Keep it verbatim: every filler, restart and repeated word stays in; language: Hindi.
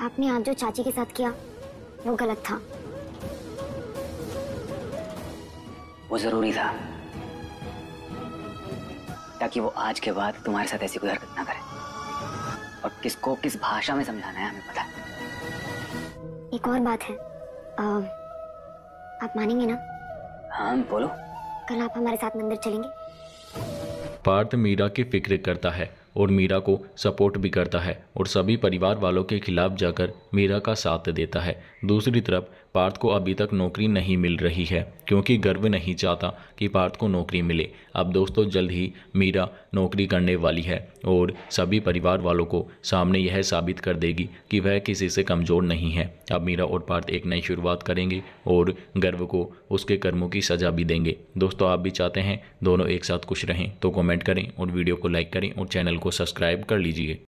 आपने आज जो चाची के साथ किया वो गलत था। वो जरूरी था ताकि वो आज के बाद तुम्हारे साथ ऐसी कोई हरकत ना करे। और किसको किस भाषा में समझाना है हमें पता है। एक और बात है, आ, आप मानेंगे ना? हाँ बोलो। कल आप हमारे साथ मंदिर चलेंगे? पार्थ मीरा की फिक्र करता है और मीरा को सपोर्ट भी करता है और सभी परिवार वालों के खिलाफ जाकर मीरा का साथ देता है। दूसरी तरफ पार्थ को अभी तक नौकरी नहीं मिल रही है क्योंकि गर्व नहीं चाहता कि पार्थ को नौकरी मिले। अब दोस्तों जल्द ही मीरा नौकरी करने वाली है और सभी परिवार वालों को सामने यह साबित कर देगी कि वह किसी से कमज़ोर नहीं है। अब मीरा और पार्थ एक नई शुरुआत करेंगे और गर्व को उसके कर्मों की सज़ा भी देंगे। दोस्तों आप भी चाहते हैं दोनों एक साथ खुश रहें तो कमेंट करें और वीडियो को लाइक करें और चैनल को सब्सक्राइब कर लीजिए।